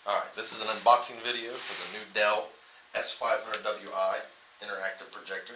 Alright, this is an unboxing video for the new Dell S500WI interactive projector.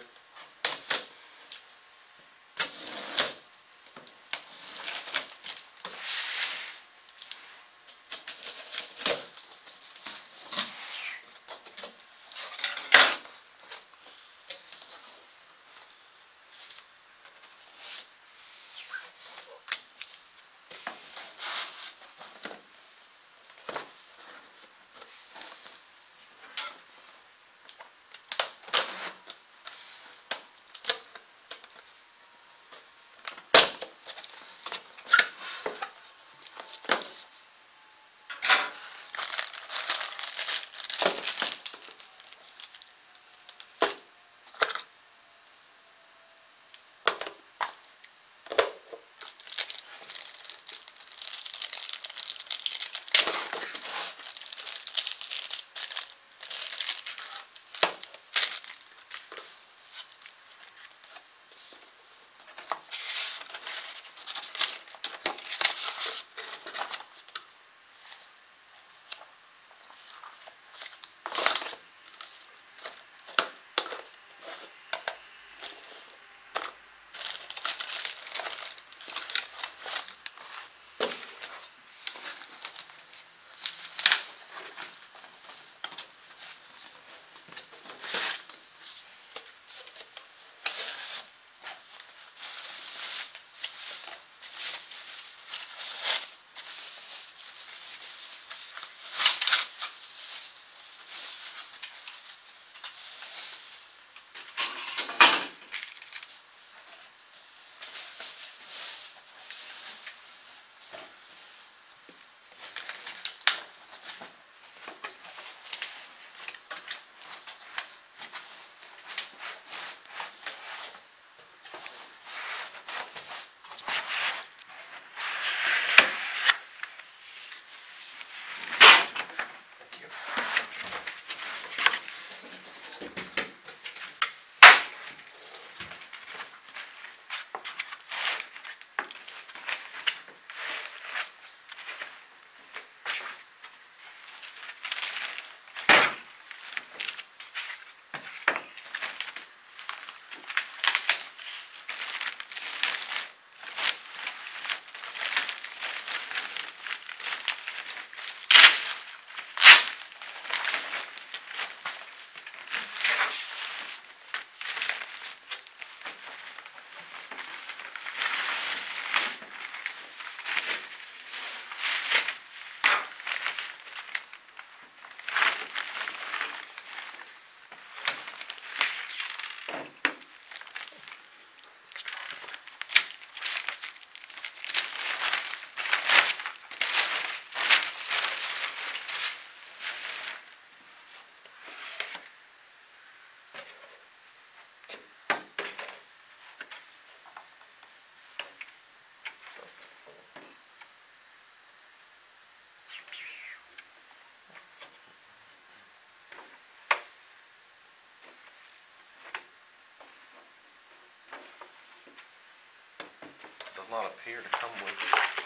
Does not appear to come with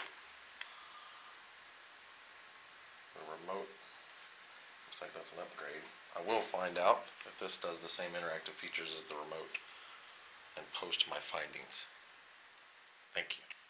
the remote. Looks like that's an upgrade. I will find out if this does the same interactive features as the remote and post my findings. Thank you.